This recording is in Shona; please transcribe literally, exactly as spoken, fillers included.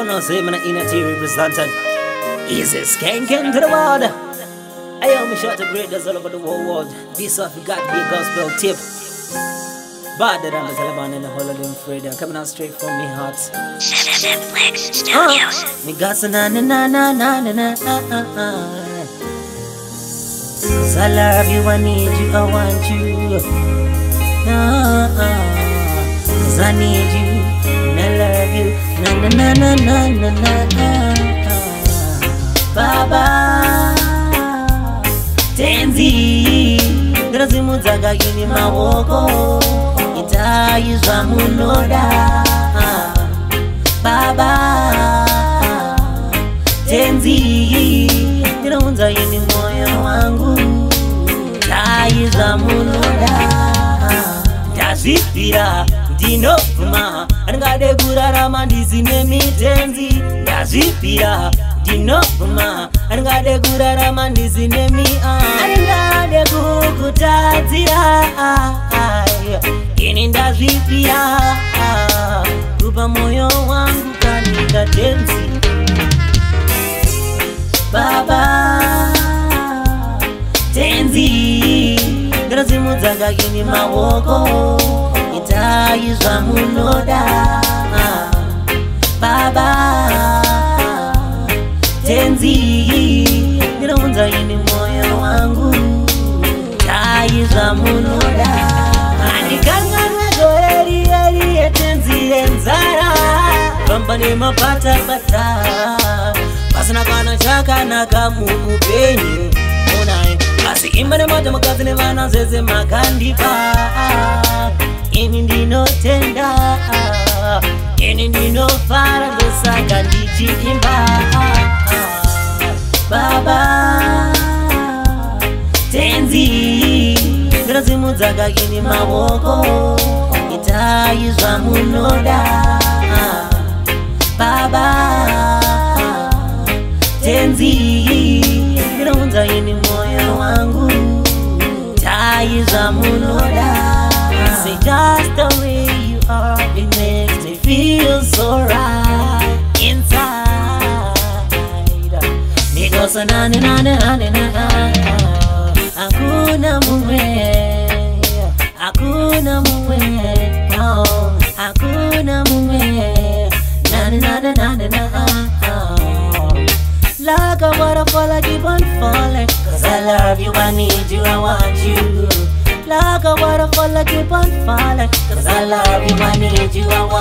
know, say man in a T represented. Easy skanking to the world. I am shot to great that's all over the whole world. This one we got to be a gospel tip. But that I'm a Taliban in the whole of them freedom. Coming out straight from me heart. Netflix Studios. Uh, me got some na na na na na na na. Cause I love you, I need you, I want you. Uh, Cause I need you, and I love you. Na na na na na na na na. Baba Tenzi Grazimu zaga gini mawoko Itayizwa munoda Baba Tenzi Graunza yini moyo wangu Itayizwa munoda Ndazvipira ndinobvuma Ndingade kurara mandizine mitenzi Ndazvipira ndinobvuma Ndingade kurarama ndizine mi Ndingade kukutadzira Ini ndazvipira Kupa moyo wangu kanika tenzi Baba Tenzi Ndazimudzaga gini mawoko Itayizwa munoda Baba Tenzi Niraunza yini moyo wangu Tayizwa munoda Andikanga nagoreri eri etenzi enzara Bambane mapata pata Pasana kana chaka nakamu upenyu Unae Asi imbane mata makazine vana zeze makandipa Ini ndino tenda Ini ndino fara besa kandichi imba Baba Tenzi Ndazimudzaga gini mawoko Itayizwa munoda Baba Tenzi Ndaunza yini moyo wangu Itayizwa munoda Say just the way you are It makes me feel so right Inside Nikosa na na na na na na Hakuna muwe Hakuna muwe oh, Hakuna muwe Na na na na na na Like a waterfall I keep on falling Cause I love you, I need you, I want you Like a waterfall I keep on falling Cause I love you, I need you, I want you